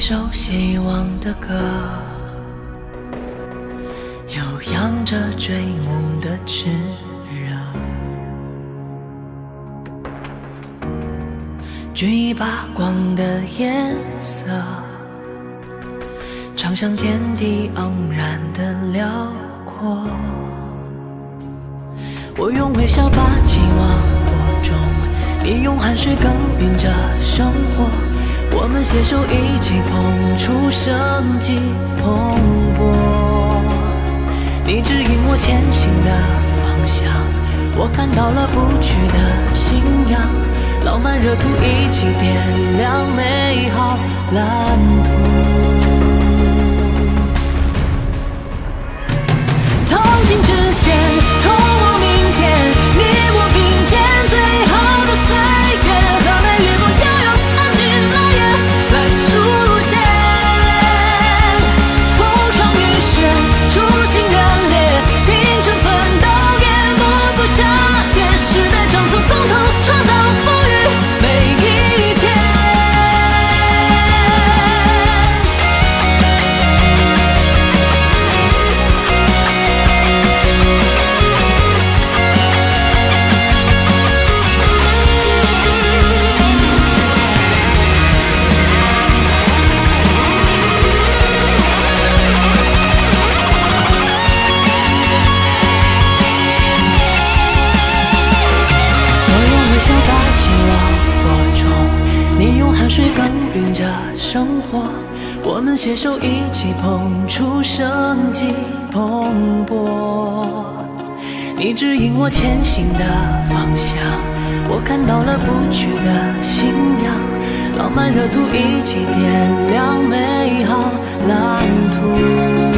首希望的歌，悠扬着追梦的炽热，掬一把光的颜色，唱响天地盎然的辽阔。我用微笑把期望播种，你用汗水耕耘着生活，我们携手一起捧出生机蓬勃。你指引我前行的方向，我看到了不屈的信仰，浪漫热土一起点亮美好蓝图。同行之间，同往明天，你我并肩最好的岁月，和美月光交融，安静落叶来书写。风霜雨雪，初心热烈，青春奋斗也不顾夏天，时代长存共同创造富裕每一天。你用汗水耕耘着生活，我们携手一起捧出生机蓬勃。你指引我前行的方向，我看到了不屈的信仰，浪漫热土一起点亮美好蓝图。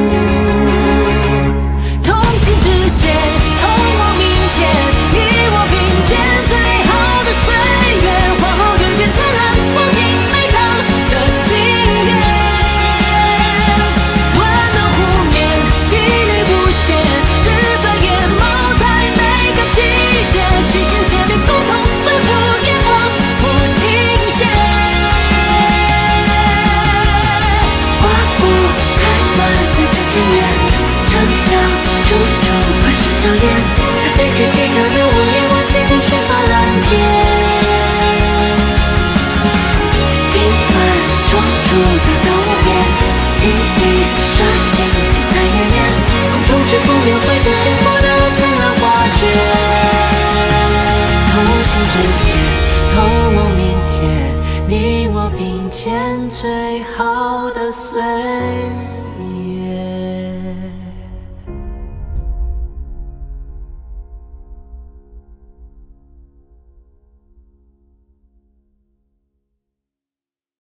同行之间，同往明天，你我并肩最好的岁月，花好月圆灿烂，光景美堂这心愿。温暖湖面，纪律不懈，直白野猫在每个季节，齐心协力共同奔赴远方不停歇。花不开满在这田园，城乡处处满是笑颜，在飞雪起降的午夜，我期待雪花蓝天。装出大道无边，奇迹刷新精彩延绵，共同制服描绘着幸福的灿烂画卷。同行之间，同往明天，你我并肩最好的岁月。